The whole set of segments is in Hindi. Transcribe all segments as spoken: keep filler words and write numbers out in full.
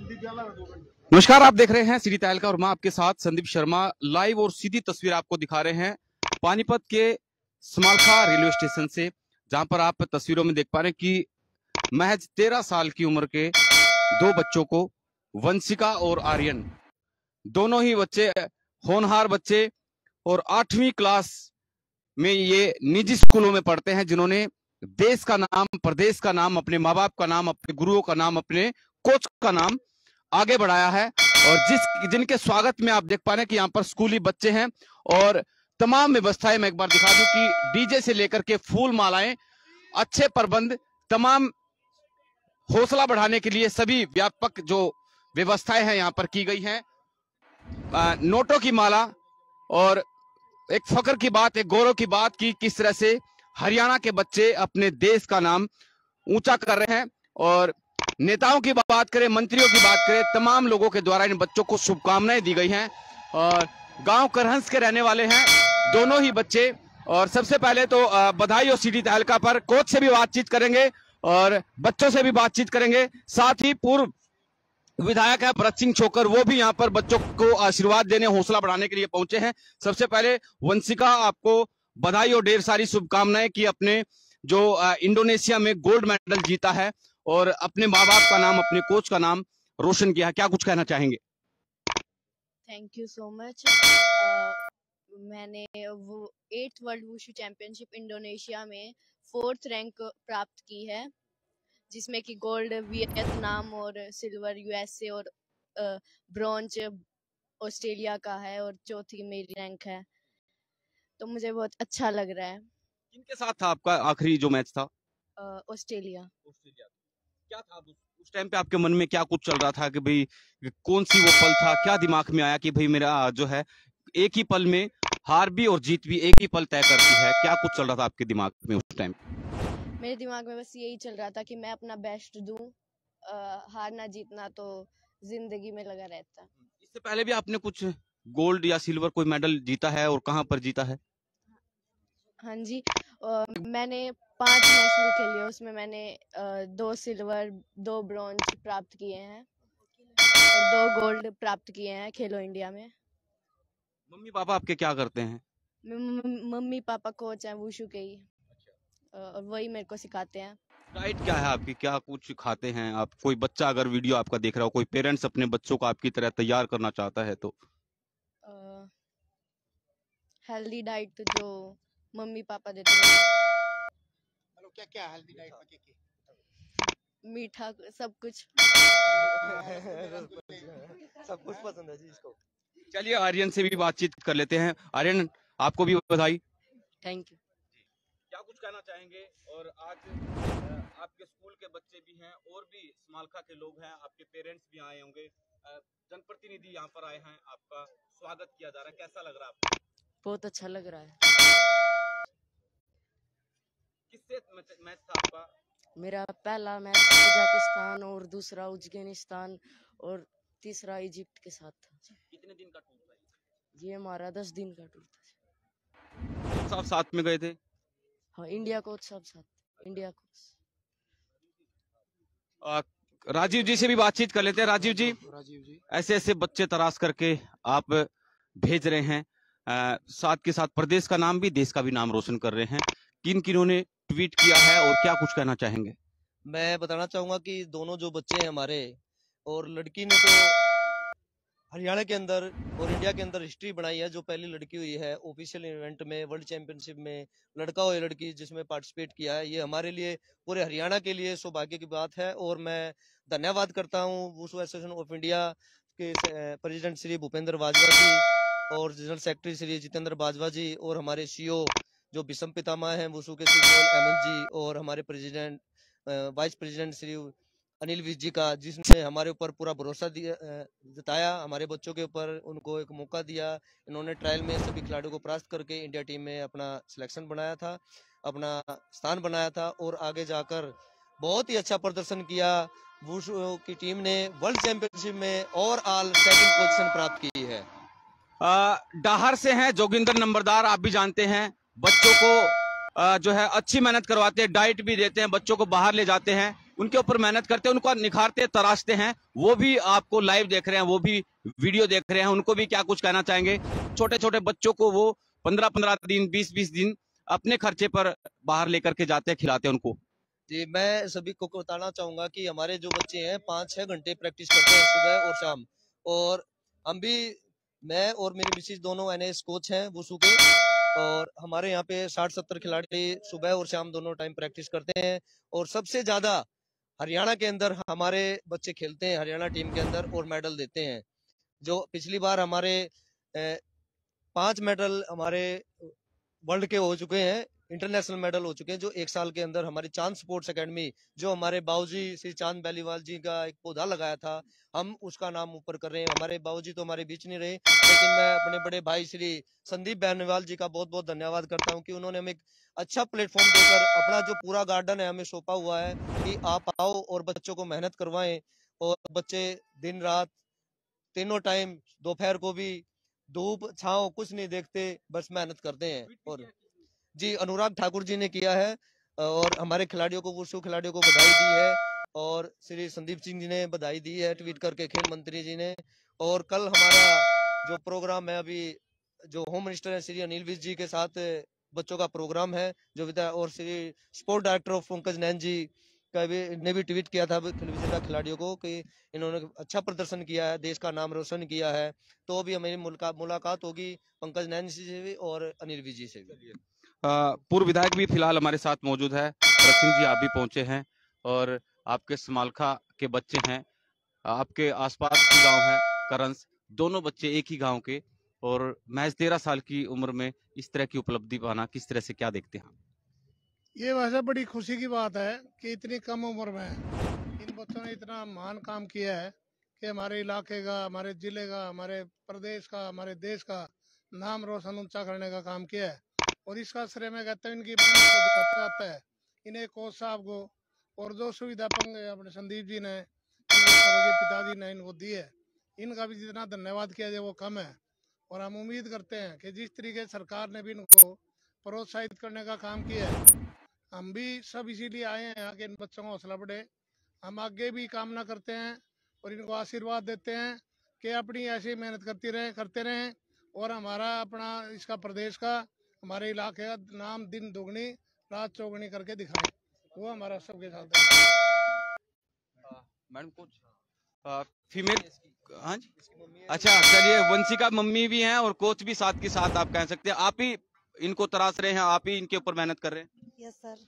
नमस्कार, आप देख रहे हैं सिटी तहलका और मैं आपके साथ संदीप शर्मा लाइव और सीधी तस्वीर आपको दिखा रहे हैं पानीपत के समालखा रेलवे स्टेशन से, जहां पर आप तस्वीरों में देख पा रहे हैं कि महज तेरह साल की उम्र के दो बच्चों को, वंशिका और आर्यन, दोनों ही बच्चे होनहार बच्चे और आठवीं क्लास में ये निजी स्कूलों में पढ़ते हैं, जिन्होंने देश का नाम, प्रदेश का नाम, अपने माँ बाप का नाम, अपने गुरुओं का नाम, अपने कोच का नाम आगे बढ़ाया है। और जिस जिनके स्वागत में आप देख पा रहे हैं कि यहाँ पर स्कूली बच्चे हैं और तमाम व्यवस्थाएं मैं एक बार दिखा दूं कि डीजे से लेकर के फूल मालाएं, अच्छे प्रबंध, तमाम हौसला बढ़ाने के लिए सभी व्यापक जो व्यवस्थाएं हैं यहाँ पर की गई हैं। नोटों की माला और एक फख्र की बात, एक गौरव की बात की किस तरह से हरियाणा के बच्चे अपने देश का नाम ऊंचा कर रहे हैं। और नेताओं की बात करें, मंत्रियों की बात करें, तमाम लोगों के द्वारा इन बच्चों को शुभकामनाएं दी गई हैं। और गांव करहंस के रहने वाले हैं दोनों ही बच्चे। और सबसे पहले तो बधाई और सिटी तहलका पर कोच से भी बातचीत करेंगे और बच्चों से भी बातचीत करेंगे। साथ ही पूर्व विधायक है भरत सिंह छोकर, वो भी यहाँ पर बच्चों को आशीर्वाद देने, हौसला बढ़ाने के लिए पहुंचे हैं। सबसे पहले वंशिका, आपको बधाई और ढेर सारी शुभकामनाएं कि अपने जो इंडोनेशिया में गोल्ड मेडल जीता है और अपने माँ बाप का नाम, अपने कोच का नाम रोशन किया है। क्या कुछ कहना चाहेंगे? Thank you so much. मैंने वो eighth world wushu championship Indonesia में फोर्थ रैंक प्राप्त की है, जिसमें कि गोल्ड वियतनाम और सिल्वर यूएसए और ब्रॉन्ज ऑस्ट्रेलिया का है और चौथी मेरी रैंक है। तो मुझे बहुत अच्छा लग रहा है। किनके साथ था आपका आखिरी जो मैच था? ऑस्ट्रेलिया। ऑस्ट्रेलिया। क्या था उस टाइम पे आपके मन में, क्या कुछ चल रहा था कि भाई कौन सी वो पल था, क्या दिमाग में आया कि भाई मेरा जो है एक ही पल में हार भी और जीत भी एक ही पल तय करती है? क्या कुछ चल रहा था आपके दिमाग में उस टाइम? मेरे दिमाग में बस यही चल रहा था कि मैं अपना बेस्ट दूं, हारना जीतना तो जिंदगी में लगा रहता है। इससे पहले भी आपने कुछ गोल्ड या सिल्वर कोई मेडल जीता है और कहां पर जीता है? हाँ जी, आ, मैंने पांच नेशनल खेली है, उसमें मैंने आ, दो सिल्वर, दो ब्रॉन्ज प्राप्त किए हैं और दो गोल्ड प्राप्त किए हैं खेलो इंडिया में। मम्मी पापा आपके क्या करते हैं? मम्मी पापा कोच हैं वुशु के ही, और वही मेरे को सिखाते हैं। डाइट क्या है आपकी, क्या कुछ खाते हैं आप? कोई बच्चा अगर वीडियो आपका देख रहा हो, कोई पेरेंट्स अपने बच्चों को आपकी तरह तैयार करना चाहता है तो? हेल्दी डाइट तो जो मम्मी पापा देते हैं। हेलो, क्या क्या हेल्दी डाइट में क्या क्या? मीठा सब कुछ। सब कुछ पसंद है जी इसको। चलिए आर्यन से भी बातचीत कर लेते हैं। आर्यन, आपको भी बधाई। Thank you. क्या कुछ कहना चाहेंगे? और आज आपके स्कूल के बच्चे भी हैं और भी समालखा के लोग हैं, आपके पेरेंट्स भी आए होंगे, जनप्रतिनिधि यहाँ पर आए हैं, आपका स्वागत किया जा रहा है, कैसा लग रहा है आपको? बहुत अच्छा लग रहा है। किससे मैच था आपका? मेरा पहला मैच कजाकिस्तान और दूसरा उज्बेकिस्तान और तीसरा इजिप्ट के साथ था। कितने दिन का टूर था ये? हमारा दस दिन का टूर था। सब साथ में गए थे? हाँ, इंडिया कोच सब साथ, इंडिया कोच। राजीव जी से भी बातचीत कर लेते हैं। राजीव जी, राजीव जी, ऐसे ऐसे बच्चे तराश करके आप भेज रहे हैं, आ, साथ के साथ प्रदेश का नाम भी, देश का भी नाम रोशन कर रहे हैं। किन किन्हों ने ट्वीट किया है और क्या कुछ कहना चाहेंगे? मैं बताना चाहूंगा कि दोनों जो बच्चे हैं हमारे, और लड़की ने तो हरियाणा के अंदर और इंडिया के अंदर हिस्ट्री बनाई है। जो पहली लड़की हुई है ऑफिशियल इवेंट में, वर्ल्ड चैंपियनशिप में लड़का हो या लड़की जिसमें पार्टिसिपेट किया है, ये हमारे लिए, पूरे हरियाणा के लिए सौभाग्य की बात है। और मैं धन्यवाद करता हूँ वुशु एसोसिएशन ऑफ इंडिया के प्रेसिडेंट श्री भूपेंद्र बाजवा जी और जनरल सेक्रेटरी श्री जितेंद्र बाजवा जी और हमारे सीईओ जो विषम पितामह हैं वुशु के, श्री अहमद जी, और हमारे president vice president Shri Anil Vij ji का, जिसने हमारे ऊपर पूरा भरोसा दिया, जताया हमारे बच्चों के ऊपर, उनको एक मौका दिया। इन्होंने ट्रायल में सभी खिलाड़ियों को परास्त करके इंडिया टीम में अपना सिलेक्शन बनाया था, अपना स्थान बनाया था और आगे जाकर बहुत ही अच्छा प्रदर्शन किया। वुशु की टीम ने वर्ल्ड चैंपियनशिप में ओवरऑल सेकंड पोजीशन प्राप्त की है। डाहर से हैं जोगिंदर नंबरदार, आप भी जानते हैं, बच्चों को आ, जो है अच्छी मेहनत करवाते हैं, डाइट भी देते हैं, बच्चों को बाहर ले जाते हैं। उनके ऊपर मेहनत करते हैं, उनको निखारते तराशते हैं, वो भी आपको लाइव देख रहे हैं, वो भी वीडियो देख रहे हैं। उनको भी क्या कुछ कहना चाहेंगे? छोटे छोटे बच्चों को वो पंद्रह पंद्रह दिन, बीस बीस दिन अपने खर्चे पर बाहर लेकर के जाते हैं, खिलाते हैं उनको। जी, मैं सभी को बताना चाहूंगा कि हमारे जो बच्चे हैं पाँच छह घंटे प्रैक्टिस करते हैं सुबह और शाम। और हम भी, मैं और मेरी मिसेज दोनों एनएस कोच हैं वुशु के, और हमारे यहाँ पे साठ सत्तर खिलाड़ी सुबह और शाम दोनों टाइम प्रैक्टिस करते हैं। और सबसे ज्यादा हरियाणा के अंदर हमारे बच्चे खेलते हैं, हरियाणा टीम के अंदर, और मेडल देते हैं। जो पिछली बार हमारे पांच मेडल हमारे वर्ल्ड के हो चुके हैं, इंटरनेशनल मेडल हो चुके हैं। जो एक साल के अंदर हमारी चांद स्पोर्ट्स एकेडमी, जो हमारे बाबूजी श्री चांद बेलीवाल जी का एक पौधा लगाया था, हम उसका नाम ऊपर कर रहे हैं। हमारे बाबूजी तो हमारे बीच नहीं रहे, लेकिन मैं अपने बड़े भाई श्री संदीप बेनीवाल जी का बहुत बहुत धन्यवाद करता हूं कि उन्होंने हमें एक अच्छा प्लेटफॉर्म देकर अपना जो पूरा गार्डन है हमें सौंपा हुआ है कि आप आओ और बच्चों को मेहनत करवाएं। और बच्चे दिन रात तीनों टाइम, दोपहर को भी, धूप छांव कुछ नहीं देखते, बस मेहनत करते हैं। और जी, अनुराग ठाकुर जी ने किया है, और हमारे खिलाड़ियों को, वुशु खिलाड़ियों को बधाई दी है। और श्री संदीप सिंह जी ने बधाई दी है ट्वीट करके, खेल मंत्री जी ने। और कल हमारा जो प्रोग्राम है, अभी जो होम मिनिस्टर है श्री अनिल विज जी के साथ बच्चों का प्रोग्राम है, जो विद्या, और Shri sport director of Pankaj Nain ji का भी ने भी ट्वीट किया था विजेता खिलाड़ियों को कि इन्होंने अच्छा प्रदर्शन किया है, देश का नाम रोशन किया है। तो अभी हमारी मुलाकात होगी पंकज नैन जी से भी और अनिल विज जी से भी। पूर्व विधायक भी फिलहाल हमारे साथ मौजूद है, भरत सिंह जी, आप भी पहुंचे हैं, और आपके समालखा के बच्चे हैं, आपके आसपास की गांव है करंस, दोनों बच्चे एक ही गांव के, और महज तेरह साल की उम्र में इस तरह की उपलब्धि पाना किस तरह से, क्या देखते हैं? ये वैसे बड़ी खुशी की बात है कि इतनी कम उम्र में इन बच्चों ने इतना महान काम किया है कि हमारे इलाके का, हमारे जिले का, हमारे प्रदेश का, हमारे देश का नाम रोशन ऊंचा करने का काम किया है। और इसका श्रेय मैं कहता हूँ इनकी मेहनत को दिखाता आता है, इन्हें कोच साहब को, और जो सुविधा अपने संदीप जी ने, पिताजी ने इनको दी है, इनका भी जितना धन्यवाद किया जाए वो कम है। और हम उम्मीद करते हैं कि जिस तरीके सरकार ने भी इनको प्रोत्साहित करने का काम किया है, हम भी सब इसीलिए आए हैं कि इन बच्चों का हौसला बढ़े। हम आगे भी कामना करते हैं और इनको आशीर्वाद देते हैं कि अपनी ऐसी मेहनत करती रहें करते रहें और हमारा अपना इसका प्रदेश का, हमारे इलाके का नाम दिन दुगनी रात चौगनी करके दिखाएं। वो हमारा सबके साथ है। मैडम कुछ फीमेल, हाँ जी, अच्छा चलिए, वंशिका मम्मी भी हैं और कोच भी साथ के साथ, आप कह सकते हैं आप ही इनको तराश रहे हैं, आप ही इनके ऊपर मेहनत कर रहे हैं? यस सर,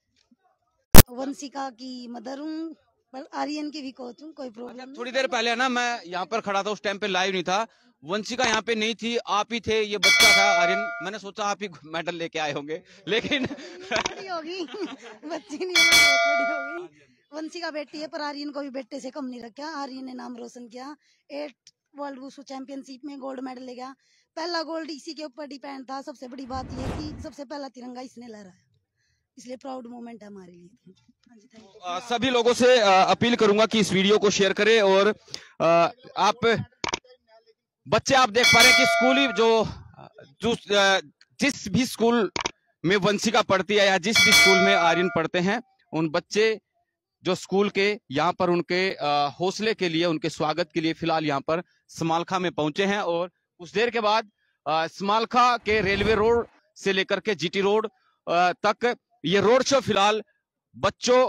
वंशिका की मदर हूँ, पर आर्यन की भी कोच हूँ, कोई प्रॉब्लम नहीं। थोड़ी देर पहले ना मैं यहाँ पर खड़ा था, उस टाइम पे लाइव नहीं था, वंशिका यहाँ पे नहीं थी, आप ही थे, ये बच्चा था आर्यन, मैंने सोचा आप ही मेडल लेके आए होंगे, लेकिन बड़ी होगी बच्ची नहीं बड़ी होगी। वंशिका बेटी है, पर आर्यन को भी बेटे से कम नहीं रखा। आर्यन ने नाम रोशन किया, एट वर्ल्ड वुशु चैंपियनशिप में गोल्ड मेडल ले गया। पहला गोल्ड इसी के ऊपर डिपेंड था। सबसे बड़ी बात यह कि सबसे पहला तिरंगा इसने लहराया, इसलिए प्राउड मोमेंट है हमारे लिए। आ, सभी लोगों से आ, अपील करूंगा कि इस वीडियो को शेयर करें। और आ, आप बच्चे आप देख पा रहे हैं कि स्कूली जो, जो जिस भी स्कूल में वंशिका पढ़ती है या जिस भी स्कूल में आर्यन पढ़ते हैं, उन बच्चे जो स्कूल के यहाँ पर उनके हौसले के लिए, उनके स्वागत के लिए फिलहाल यहाँ पर समालखा में पहुंचे हैं। और कुछ देर के बाद समालखा के रेलवे रोड से लेकर के जीटी रोड तक ये रोड शो फिलहाल बच्चों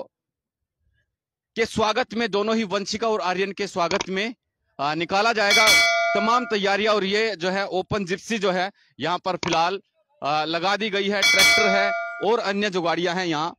के स्वागत में, दोनों ही वंशिका और आर्यन के स्वागत में आ, निकाला जाएगा। तमाम तैयारियां, और ये जो है ओपन जिप्सी जो है यहाँ पर फिलहाल लगा दी गई है, ट्रैक्टर है और अन्य जो गाड़ियां हैं यहाँ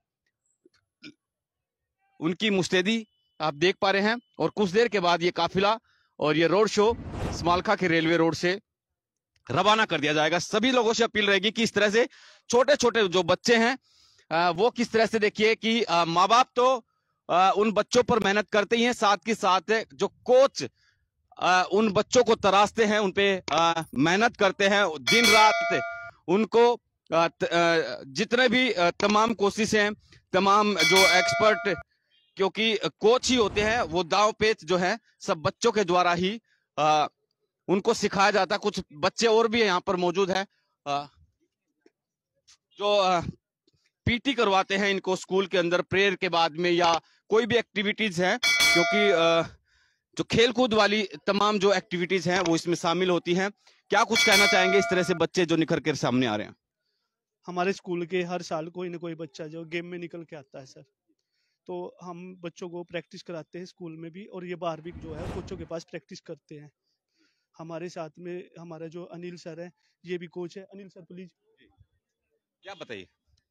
उनकी मुस्तैदी आप देख पा रहे हैं। और कुछ देर के बाद ये काफिला और ये रोड शो समालखा के रेलवे रोड से रवाना कर दिया जाएगा। सभी लोगों से अपील रहेगी कि इस तरह से छोटे छोटे जो बच्चे हैं वो किस तरह से, देखिए कि माँ बाप तो उन बच्चों पर मेहनत करते ही हैं, साथ के साथ जो कोच उन बच्चों को तराशते हैं, उन पे मेहनत करते हैं दिन रात, उनको जितने भी तमाम कोशिशें हैं, तमाम जो एक्सपर्ट, क्योंकि कोच ही होते हैं, वो दांव पेच जो है सब बच्चों के द्वारा ही आ, उनको सिखाया जाता है। कुछ बच्चे और भी यहाँ पर मौजूद है आ, जो आ, पीटी करवाते हैं इनको स्कूल के अंदर प्रेयर के बाद में, या कोई भी एक्टिविटीज है, क्योंकि अ, जो खेल कूद वाली तमाम जो एक्टिविटीज हैं वो इसमें शामिल होती हैं। क्या कुछ कहना चाहेंगे इस तरह से बच्चे जो निखर कर सामने आ रहे हैं? हमारे स्कूल के हर साल कोई ना कोई बच्चा जो गेम में निकल के आता है सर, तो हम बच्चों को प्रैक्टिस कराते हैं स्कूल में भी, और ये बाहर भी जो है कोचों के पास प्रैक्टिस करते हैं। हमारे साथ में हमारा जो अनिल सर है, ये भी कोच है। Anil sir please. क्या बताइए?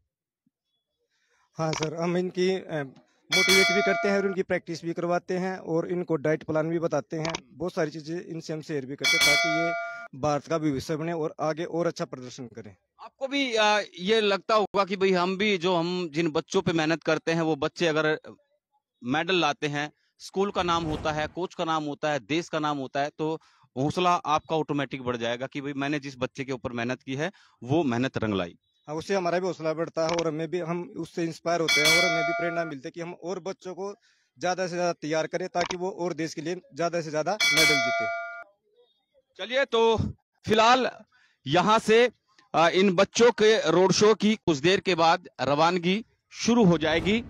हाँ सर, हम इनकी मोटिवेट भी करते हैं और उनकी प्रैक्टिस भी करवाते हैं और इनको डाइट प्लान भी बताते हैं। बहुत सारी चीजें इनसे हम शेयर भी करते हैं ताकि ये भारत का भविष्य बने और आगे और अच्छा प्रदर्शन करें। आपको भी आ, ये लगता होगा कि भाई हम भी जो हम जिन बच्चों पे मेहनत करते हैं वो बच्चे अगर मेडल लाते हैं, स्कूल का नाम होता है, कोच का नाम होता है, देश का नाम होता है, तो हौसला आपका ऑटोमेटिक बढ़ जाएगा कि भाई मैंने जिस बच्चे के ऊपर मेहनत की है वो मेहनत रंग लाई। हाँ, उससे हमारा भी हौसला बढ़ता है और हमें भी, हम उससे इंस्पायर होते हैं और हमें भी प्रेरणा मिलती है कि हम और बच्चों को ज्यादा से ज्यादा तैयार करें ताकि वो और देश के लिए ज्यादा से ज्यादा मेडल जीते। चलिए, तो फिलहाल यहाँ से इन बच्चों के रोड शो की कुछ देर के बाद रवानगी शुरू हो जाएगी।